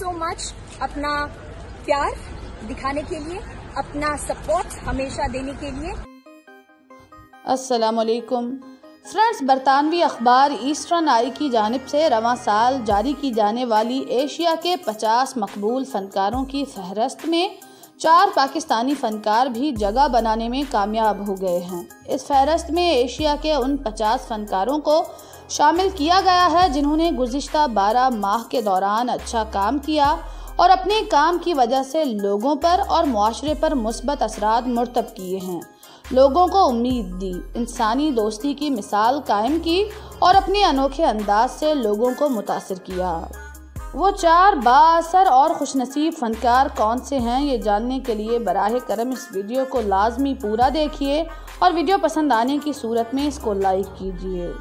So much अपना प्यार दिखाने के लिए, अपना सपोर्ट हमेशा देने के लिए। अस्सलामुअलैकुम फ्रेंड्स, बरतानवी अखबार ईस्टर्न आई की जानिब से रवां साल जारी की जाने वाली एशिया के 50 मकबूल फनकारों की फहरस्त में 4 पाकिस्तानी फनकार भी जगह बनाने में कामयाब हो गए हैं। इस फहरस्त में एशिया के उन 50 फनकारों को शामिल किया गया है जिन्होंने गुज़िश्ता 12 माह के दौरान अच्छा काम किया और अपने काम की वजह से लोगों पर और मुआशरे पर मुस्बत असरात मुर्तब किए हैं, लोगों को उम्मीद दी, इंसानी दोस्ती की मिसाल कायम की और अपने अनोखे अंदाज से लोगों को मुतासिर किया। वो 4 बाअसर और खुशनसीब फनकार कौन से हैं, ये जानने के लिए बराह करम इस वीडियो को लाजमी पूरा देखिए और वीडियो पसंद आने की सूरत में इसको लाइक कीजिए।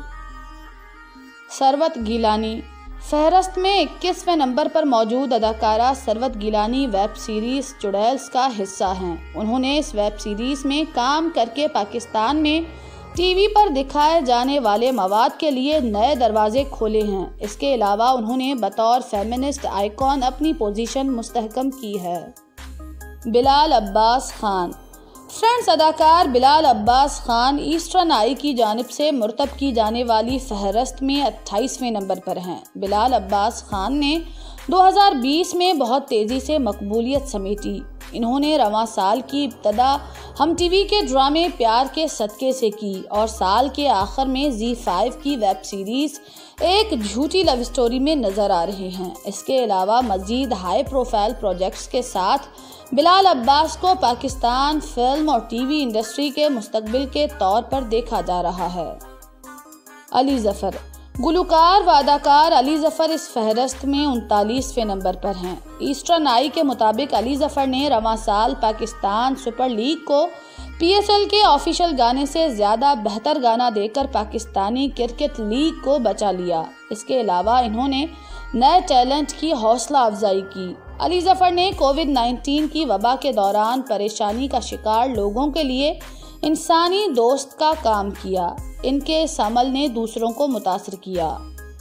सरवत गिलानी फहरस्त में 21वें नंबर पर मौजूद अदाकारा सरवत गिलानी वेब सीरीज़ चुड़ैल्स का हिस्सा हैं। उन्होंने इस वेब सीरीज़ में काम करके पाकिस्तान में टीवी पर दिखाए जाने वाले मवाद के लिए नए दरवाजे खोले हैं। इसके अलावा उन्होंने बतौर फेमिनिस्ट आइकॉन अपनी पोजीशन मुस्तहकम की है। बिलाल अब्बास खान फ्रेंड्स, अदाकार बिलाल अब्बास खान ईस्टर्न आई की जानिब से मुर्तब की जाने वाली फहरस्त में 28वें नंबर पर हैं। बिलाल अब्बास खान ने 2020 में बहुत तेज़ी से मकबूलियत समेटी। इन्होंने रवां साल की इब्तदा हम टीवी के ड्रामे प्यार के सदके से की और साल के आखिर में ZEE5 की वेब सीरीज़ एक झूठी लव स्टोरी में नज़र आ रहे हैं। इसके अलावा मज़ीद हाई प्रोफाइल प्रोजेक्ट्स के साथ बिलाल अब्बास को पाकिस्तान फिल्म और टीवी इंडस्ट्री के मुस्तकबिल के तौर पर देखा जा रहा है। अली ज़फ़र गुलकार व अदाकार अली ज़फ़र इस फहरस्त में 39वें नंबर पर हैं। ईस्टर्न आई के मुताबिक अली ज़फ़र ने रवां साल पाकिस्तान सुपर लीग को PSL के ऑफिशियल गाने से ज़्यादा बेहतर गाना देकर पाकिस्तानी क्रिकेट लीग को बचा लिया। इसके अलावा इन्होंने नए टैलेंट की हौसला अफजाई की। अली ज़फ़र ने कोविड-19 की वबा के दौरान परेशानी का शिकार लोगों के लिए इंसानी दोस्त का काम किया। इनके इस अमल ने दूसरों को मुतासिर किया।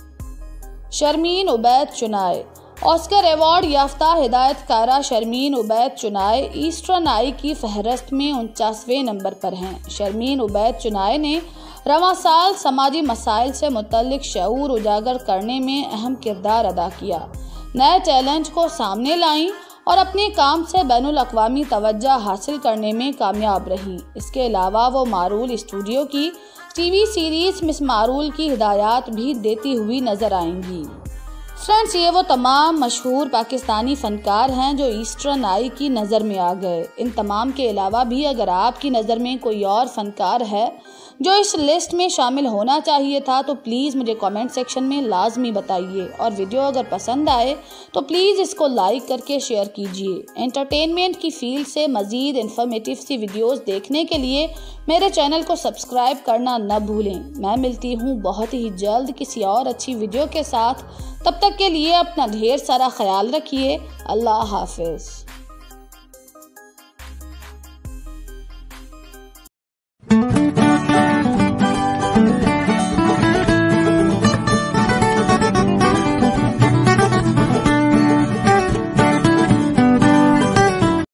शर्मीन उबैद चुनाए ऑस्कर अवार्ड याफ्ता हिदायतकारा शर्मीन उबैद चुनाए ईस्टर्न आई की फहरस्त में 49वें नंबर पर हैं। शर्मीन उबैद चुनाए ने रवां साल समाजी मसाइल से मुतल्लिक शऊर उजागर करने में अहम किरदार अदा किया, नए टैलेंट को सामने लाई और अपने काम से बैनुल अक़वामी तवज्जो हासिल करने में कामयाब रही। इसके अलावा वो मारूल स्टूडियो की टीवी सीरीज़ मिस मारूल की हिदायत भी देती हुई नजर आएंगी। फ्रेंड्स, ये वो तमाम मशहूर पाकिस्तानी फनकार हैं जो ईस्टर्न आई की नज़र में आ गए। इन तमाम के अलावा भी अगर आपकी नज़र में कोई और फनकार है जो इस लिस्ट में शामिल होना चाहिए था तो प्लीज़ मुझे कमेंट सेक्शन में लाजमी बताइए और वीडियो अगर पसंद आए तो प्लीज़ इसको लाइक करके शेयर कीजिए। एंटरटेनमेंट की फील्ड से मज़ीद इन्फॉर्मेटिव सी वीडियोस देखने के लिए मेरे चैनल को सब्सक्राइब करना न भूलें। मैं मिलती हूँ बहुत ही जल्द किसी और अच्छी वीडियो के साथ। तब तक के लिए अपना ढेर सारा ख्याल रखिए। अल्लाह हाफिज़।